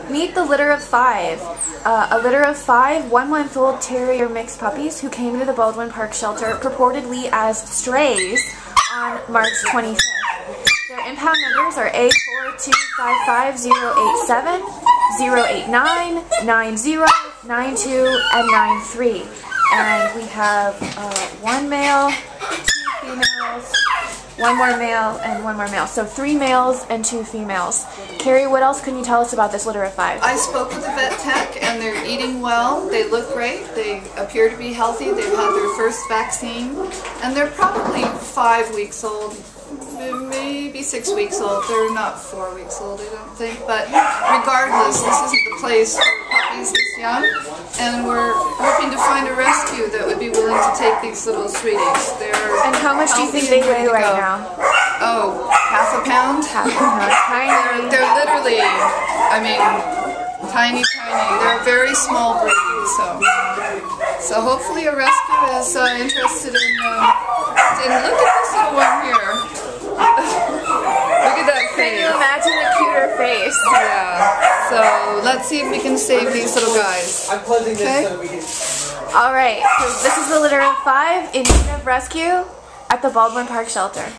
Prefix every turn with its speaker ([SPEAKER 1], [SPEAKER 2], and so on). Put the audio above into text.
[SPEAKER 1] Meet the litter of five. A litter of five 1-month-old terrier mixed puppies who came to the Baldwin Park shelter purportedly as strays on March 25th. Their impound numbers are A4255087, 089, 90, 92, and 93. And we have one male, 2 females, one more male, and one more male. So 3 males and 2 females. Carrie, what else can you tell us about this litter of 5?
[SPEAKER 2] I spoke with the vet tech and they're eating well. They look great. They appear to be healthy. They've had their first vaccine. And they're probably 5 weeks old, maybe 6 weeks old. They're not 4 weeks old, I don't think. But regardless, this isn't the place for puppies this young. And we're hoping to find a rescue that would be willing to take these little sweeties.
[SPEAKER 1] And how much do you think they weigh right now?
[SPEAKER 2] Oh, half a pound?
[SPEAKER 1] Half a pound. Tiny.
[SPEAKER 2] They're literally, I mean, tiny. They're a very small breed, so hopefully a rescue is interested in, and look at this little one here. Look at that face.
[SPEAKER 1] Can you imagine a cuter face?
[SPEAKER 2] Yeah. So let's see if we can save these little guys.
[SPEAKER 3] I'm closing this
[SPEAKER 2] okay?
[SPEAKER 3] so that we can...
[SPEAKER 1] Alright, so this is the litter of 5 in need of rescue at the Baldwin Park shelter.